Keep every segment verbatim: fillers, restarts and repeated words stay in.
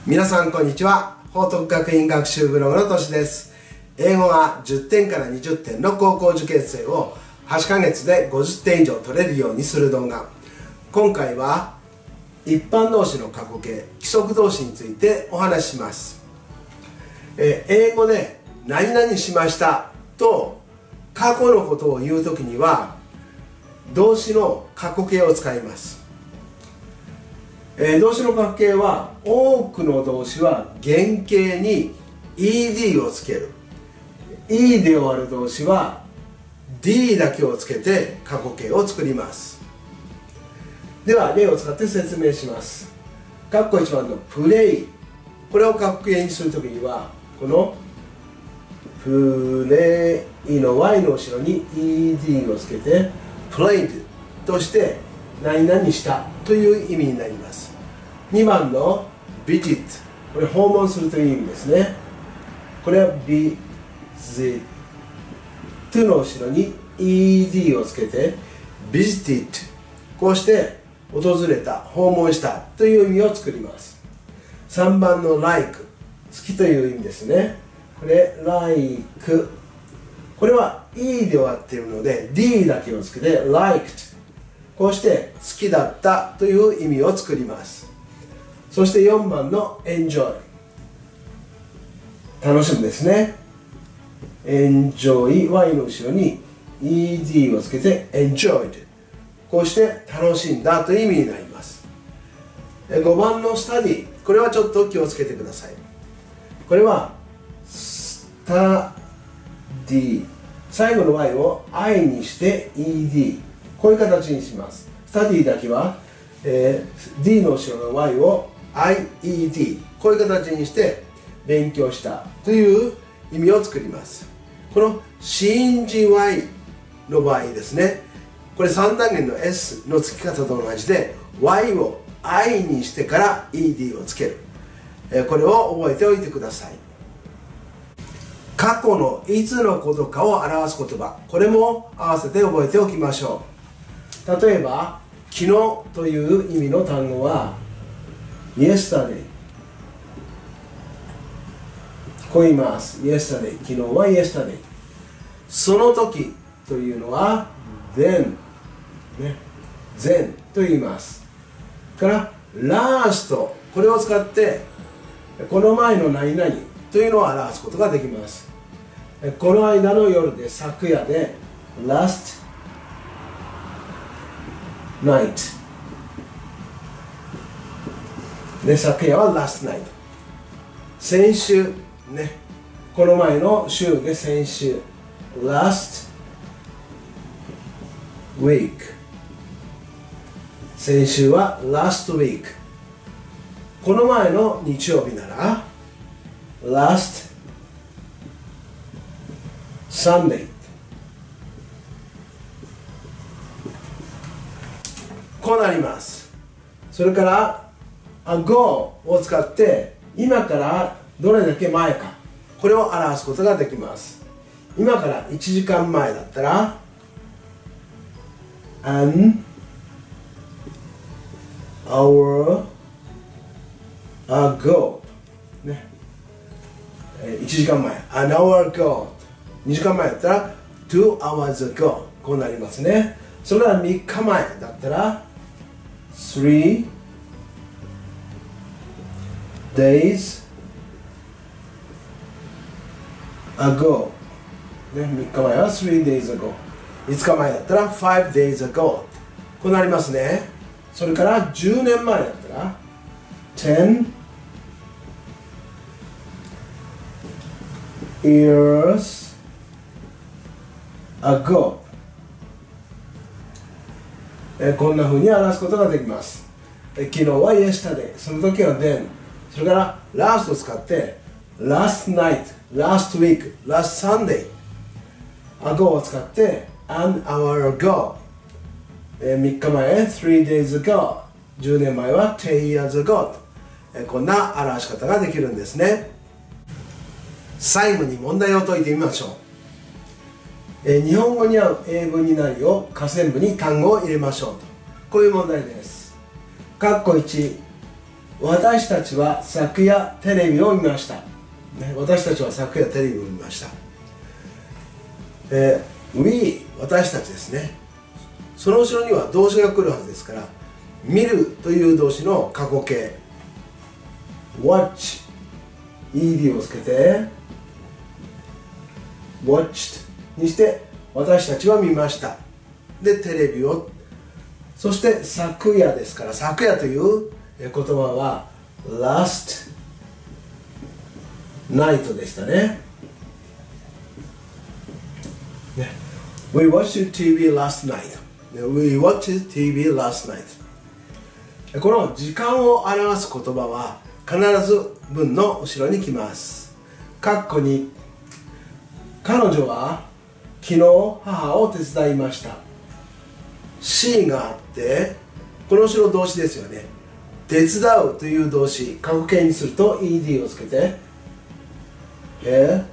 皆さんこんにちは。報徳学院学習ブログのとしです。英語がじゅってんからにじゅってんの高校受験生をはちかげつでごじゅってん以上取れるようにする動画。今回は一般動詞の過去形、規則動詞についてお話しします。え英語で何々しましたと過去のことを言うときには動詞の過去形を使います。えー、動詞の過去形は多くの動詞は原形に イーディー をつける。 E で終わる動詞は ディー だけをつけて過去形を作ります。では例を使って説明します。括弧いちばんのプレイ、これを過去形にするときにはこのプレイの Y の後ろに イーディー をつけてプレイドとして何々したという意味になります。にばんのビジット、これ訪問するという意味ですね。これはビジットの後ろに イーディー をつけてビジティット、こうして訪れた、訪問したという意味を作ります。さんばんの like、 好きという意味ですね。これ like、 これは E で終わっているので D だけをつけて liked、こうして好きだったという意味を作ります。そしてよんばんの enjoy、 楽しむですね。 enjoy、 Y の後ろに イーディー をつけて enjoyed、 こうして楽しんだという意味になります。ごばんの study、 これはちょっと気をつけてください。これは study、 最後の Y を I にして イーディー、こういう形にします。スタディだけは、えー、ディー の後ろの Y を アイイーディー、こういう形にして勉強したという意味を作ります。この信じ Y の場合ですね、これさん単元の S の付き方と同じで Y を I にしてから イーディー をつける、えー、これを覚えておいてください。過去のいつのことかを表す言葉、これも合わせて覚えておきましょう。例えば昨日という意味の単語は yesterday、 こう言います。 yesterday、 昨日は yesterday。 その時というのは then、ね、then と言います。から last、 これを使ってこの前の何々というのを表すことができます。この間の夜で、昨夜で last night で、昨夜は last night。 先週ね、この前の週で先週 last week、 先週は last week。 この前の日曜日なら last Sunday、 こうなります。それから ago を使って今からどれだけ前か、これを表すことができます。今からいちじかんまえだったら an hour ago、ね、いちじかんまえ an hour ago、 にじかんまえだったら two hours ago、 こうなりますね。それからみっかまえだったらthree days ago、ね、みっかまえは three days ago、 いつかまえだったら five days ago、 こうなりますね。それからじゅうねんまえだったら ten years ago、えこんな風に表すことができます。え昨日は yesterday、 その時は then、 それから last を使って last night、 last week、 last Sunday、 ago を使って an hour ago、えみっかまえ three days ago、 じゅうねんまえは ten years ago、えこんな表し方ができるんですね。最後に問題を解いてみましょう。え日本語に合う英文になるよう下線部に単語を入れましょうと、こういう問題です。括弧いち、 私たちは昨夜テレビを見ました、ね、私たちは昨夜テレビを見ました、えー、We 私たちですね。その後ろには動詞が来るはずですから、見るという動詞の過去形 watch イーディー をつけて watched にして私たちは見ましたでテレビを、そして昨夜ですから、昨夜という言葉は last night でしたね。ね We watched ティービー last night。We watched ティービー last night。この時間を表す言葉は必ず文の後ろに来ます。括弧に、彼女は昨日母を手伝いました。she があって、この後ろ動詞ですよね。手伝うという動詞、過去形にすると イーディー をつけて help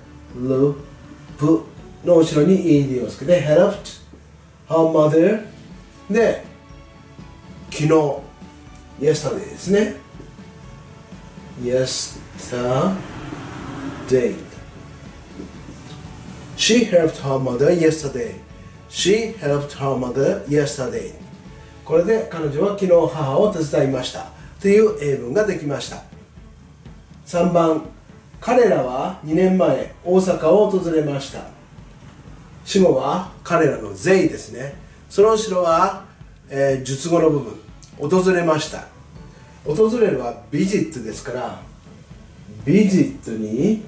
の後ろに イーディー をつけて helped her mother で昨日 yesterday ですね。 yesterday She helped her mother yesterday. She helped her mother yesterday. これで彼女は昨日母を手伝いましたという英文ができました。さんばん、彼らはにねんまえ大阪を訪れました。主語は彼らの they ですね。その後ろは、えー、述語の部分、訪れました。訪れるは visit ですから、visit に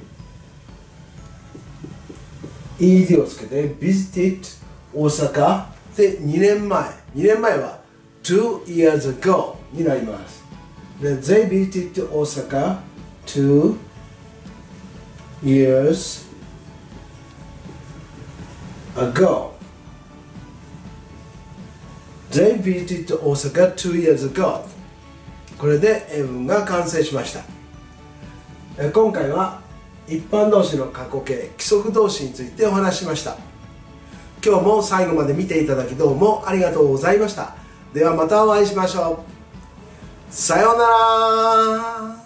イーディー をつけて visited 大阪でにねんまえ、にねんまえは two years ago になります。で They visited 大阪 two years ago They visited 大阪 two years ago。 これで英文が完成しました。今回は一般動詞の過去形、規則動詞についてお話ししました。今日も最後まで見ていただきどうもありがとうございました。ではまたお会いしましょう。さようなら。